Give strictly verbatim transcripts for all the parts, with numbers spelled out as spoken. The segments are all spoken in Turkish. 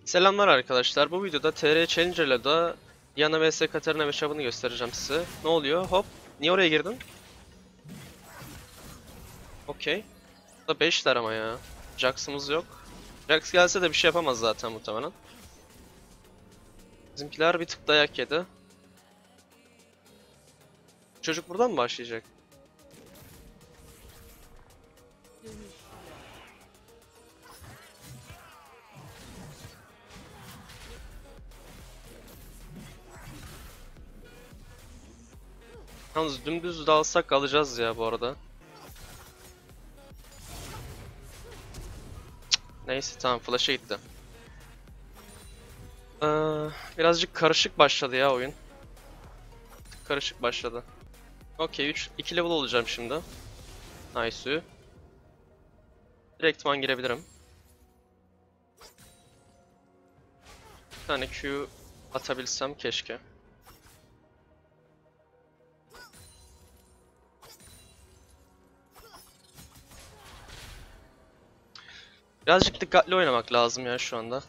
Selamlar arkadaşlar. Bu videoda T R Challenger'la da Diana vs Katarina matchup'ını göstereceğim size. Ne oluyor? Hop. Niye oraya girdin? Okey. Da beşler ama ya. Jax'ımız yok. Jax gelse de bir şey yapamaz zaten muhtemelen. Bizimkiler bir tık dayak yedi. Çocuk buradan mı başlayacak? Yalnız dümdüz dalsak alacağız ya bu arada. Cık, neyse tamam, flash'a gitti. Ee, birazcık karışık başladı ya oyun. Karışık başladı. Okey, üç iki level olacağım şimdi. Nice. Direktman girebilirim. Bir tane Q atabilsem keşke. Birazcık dikkatli oynamak lazım ya şu anda.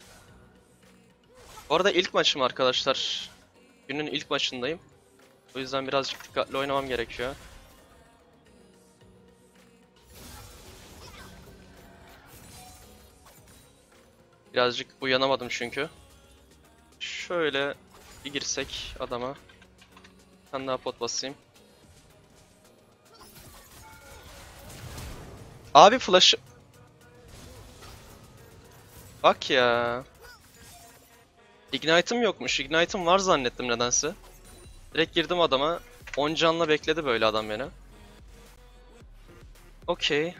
Bu arada ilk maçım arkadaşlar. Günün ilk maçındayım. O yüzden birazcık dikkatli oynamam gerekiyor. Birazcık uyanamadım çünkü. Şöyle bir girsek adama. Bir tane daha pot basayım. Abi flash... Bak ya. Ignite'ım yokmuş. Ignite'ım var zannettim nedense. Direkt girdim adama. on canla bekledi böyle adam beni. Okey.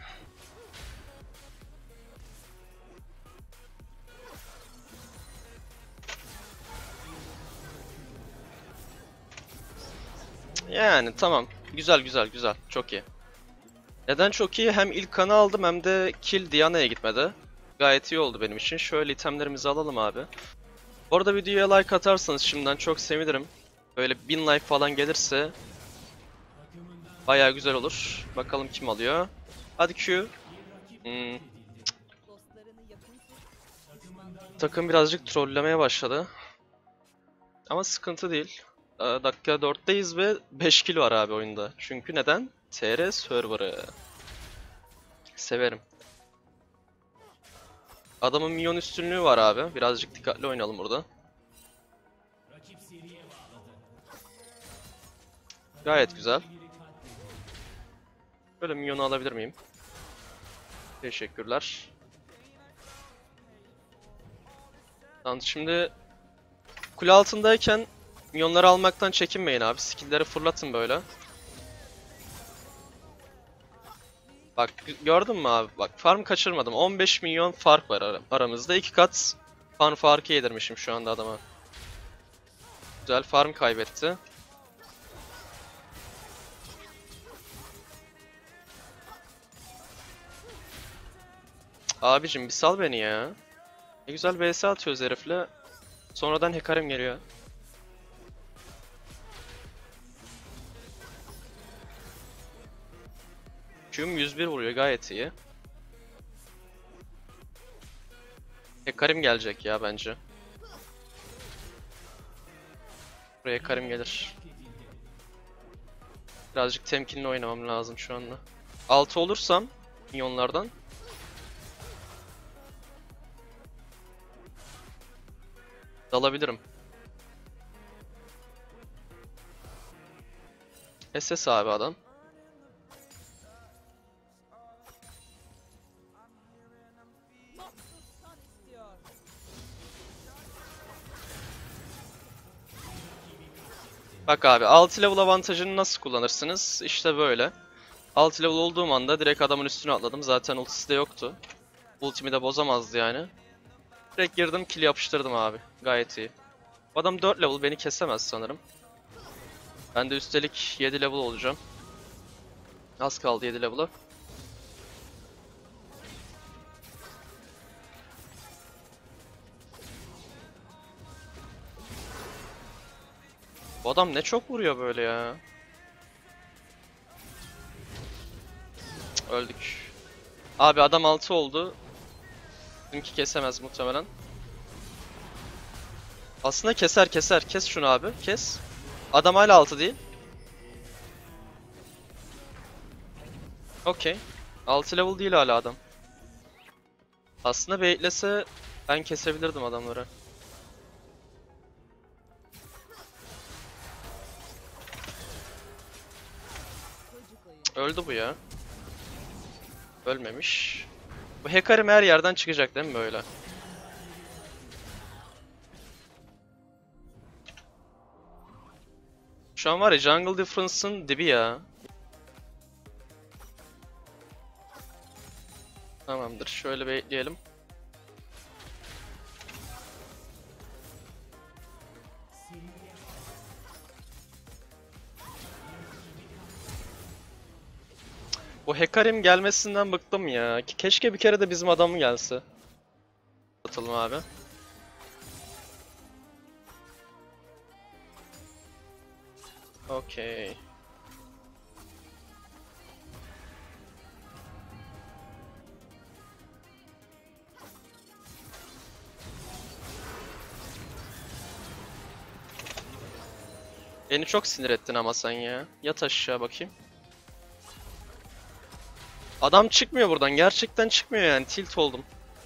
Yani tamam. Güzel güzel güzel. Çok iyi. Neden çok iyi? Hem ilk kanı aldım hem de kill Diana'ya gitmedi. Gayet iyi oldu benim için. Şöyle itemlerimizi alalım abi. Bu arada videoya like atarsanız şimdiden çok sevinirim. Böyle bin like falan gelirse bayağı güzel olur. Bakalım kim alıyor. Hadi Q. Hmm. Takım birazcık trollemeye başladı. Ama sıkıntı değil. Ee, dakika dörtteyiz ve beş kill var abi oyunda. Çünkü neden? T R server'ı. Severim. Adamın minyon üstünlüğü var abi. Birazcık dikkatli oynayalım burada. Gayet güzel. Böyle minyonu alabilir miyim? Teşekkürler. Tamam, şimdi kule altındayken minyonları almaktan çekinmeyin abi. Skill'leri fırlatın böyle. Bak gördün mü abi? Bak farm kaçırmadım. on beş milyon fark var ar aramızda. iki kat farm farkı yedirmişim şu anda adama. Güzel, farm kaybetti. Abicim bir sal beni ya. Ne güzel V S atıyoruz herifle. Sonradan Hekarim geliyor. Q'm yüz bir vuruyor, gayet iyi. Hekarim gelecek ya bence. Buraya Hekarim gelir. Birazcık temkinli oynamam lazım şu anda. altı olursam minyonlardan dalabilirim. S S abi adam. Bak abi, altı level avantajını nasıl kullanırsınız? İşte böyle. altı level olduğum anda direkt adamın üstüne atladım. Zaten ultisi de yoktu. Ultimi de bozamazdı yani. Direkt girdim, kill yapıştırdım abi. Gayet iyi. Bu adam dört level, beni kesemez sanırım. Ben de üstelik yedi level olacağım. Az kaldı yedi level'a. Bu adam ne çok vuruyor böyle ya. Cık, öldük. Abi adam altı oldu. Bizimki kesemez muhtemelen. Aslında keser keser. Kes şunu abi. Kes. Adam hala altı değil. Okey. altı level değil hala adam. Aslında beklese ben kesebilirdim adamları. Cık, öldü bu ya. Ölmemiş. Bu Hecarim her yerden çıkacak değil mi böyle? Şu an var ya Jungle Difference'ın dibi ya. Tamamdır. Şöyle bekleyelim. Bu Hecarim gelmesinden bıktım ya. Ke- Keşke bir kere de bizim adam gelse. Atalım abi. Okey. Beni çok sinir ettin ama sen ya. Yat aşağı bakayım. Adam çıkmıyor buradan. Gerçekten çıkmıyor yani. Tilt oldum.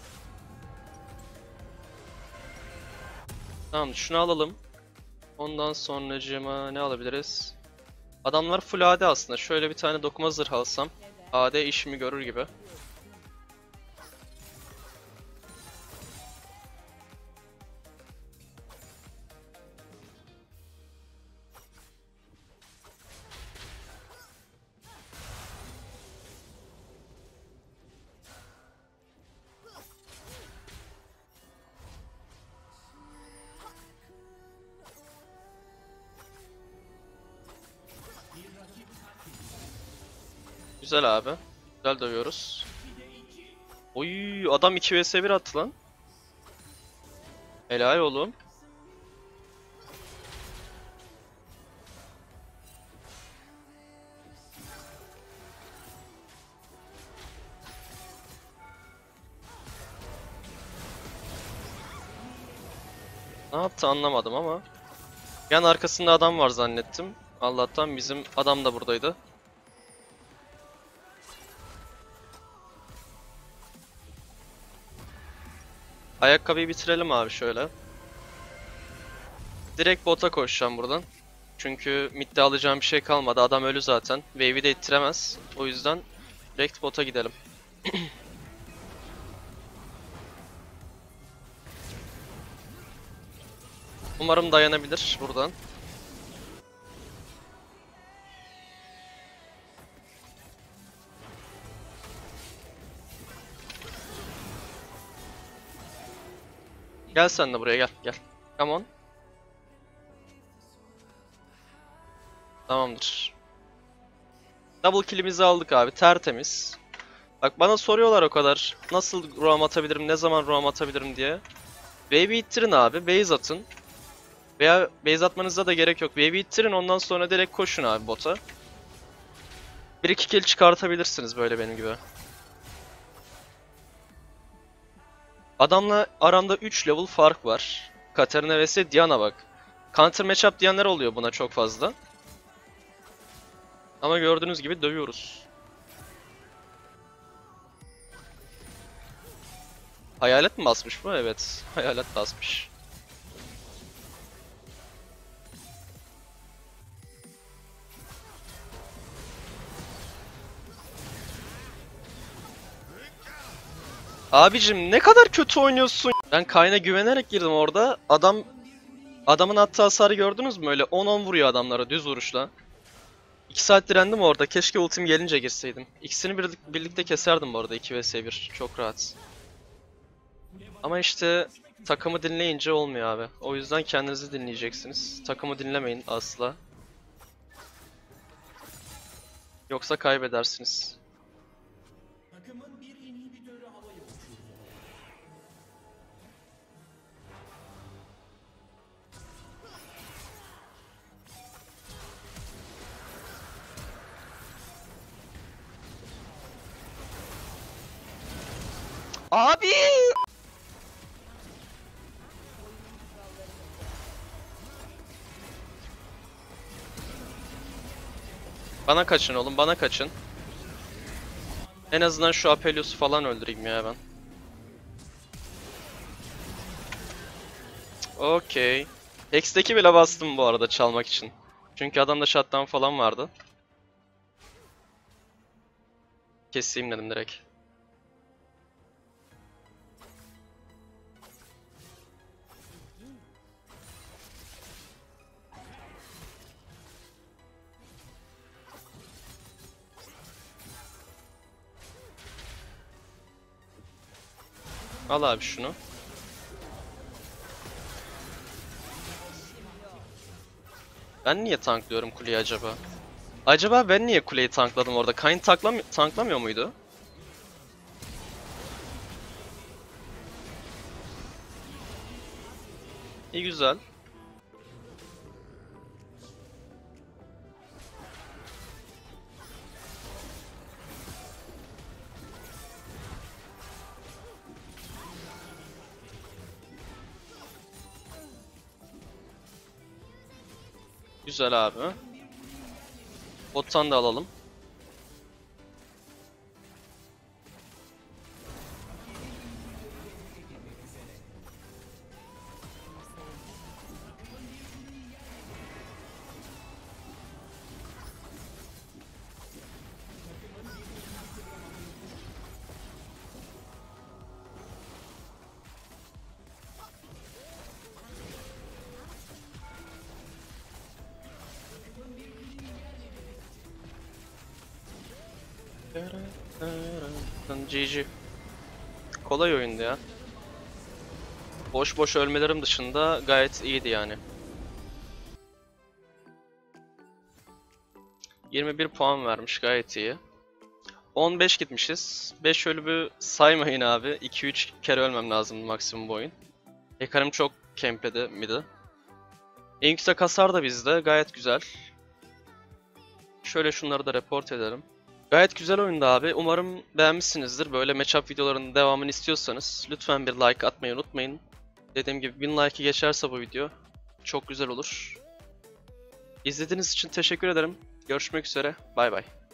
Tamam şunu alalım. Ondan sonracığıma ne alabiliriz? Adamlar full A D aslında. Şöyle bir tane dokuma zırh alsam. A D işimi görür gibi. Güzel abi. Güzel dövüyoruz. Oy adam iki vs bir attı lan. Helal oğlum. Ne yaptı anlamadım ama. Yan arkasında adam var zannettim. Allah'tan bizim adam da buradaydı. Ayakkabıyı bitirelim abi şöyle. Direkt bota koşacağım buradan. Çünkü midde alacağım bir şey kalmadı. Adam ölü zaten. Wave'i de ittiremez. O yüzden direkt bota gidelim. Umarım dayanabilir buradan. Gel sen de buraya gel gel. Come on. Tamamdır. Double kill'imizi aldık abi tertemiz. Bak bana soruyorlar o kadar. Nasıl roam atabilirim, ne zaman roam atabilirim diye. Wave'i ittirin abi, base atın. Veya base atmanıza da gerek yok. Wave'i ittirin ondan sonra direkt koşun abi bota. bir iki kill çıkartabilirsiniz böyle benim gibi. Adamla aramda üç level fark var. Katarina vs Diana bak. Counter matchup diyenler oluyor buna çok fazla. Ama gördüğünüz gibi dövüyoruz. Hayalet mi basmış bu? Evet. Hayalet basmış. Abicim ne kadar kötü oynuyorsun. Ben Kayn'a güvenerek girdim orada. Adam adamın attığı hasarı gördünüz mü? Öyle on on vuruyor adamlara düz vuruşla. iki saat direndim orada. Keşke ultim gelince girseydim. İkisini bir, birlikte keserdim bu arada iki vs bir. Çok rahat. Ama işte takımı dinleyince olmuyor abi. O yüzden kendinizi dinleyeceksiniz. Takımı dinlemeyin asla. Yoksa kaybedersiniz. Abi! Bana kaçın oğlum, bana kaçın. En azından şu Aphelios'u falan öldüreyim ya ben. Okey. Hex'teki bile bastım bu arada çalmak için. Çünkü adamda shutdown falan vardı. Keseyim dedim direkt. Al abi şunu. Ben niye tanklıyorum kuleyi acaba? Acaba ben niye kuleyi tankladım orada? Kayn tanklam tanklamıyor muydu? İyi, güzel. Güzel abi. Bottan da alalım. G G. Kolay oyundu ya. Boş boş ölmelerim dışında gayet iyiydi yani. yirmi bir puan vermiş, gayet iyi. on beş gitmişiz. beş ölümü saymayın abi. iki üç kere ölmem lazım maksimum bu oyun. Hekarim çok campledi mid'i. En yüksek hasar da bizde, gayet güzel. Şöyle şunları da report edelim. Gayet güzel oyundu abi. Umarım beğenmişsinizdir. Böyle matchup videolarının devamını istiyorsanız lütfen bir like atmayı unutmayın. Dediğim gibi bin like'ı geçerse bu video çok güzel olur. İzlediğiniz için teşekkür ederim. Görüşmek üzere. Bay bay.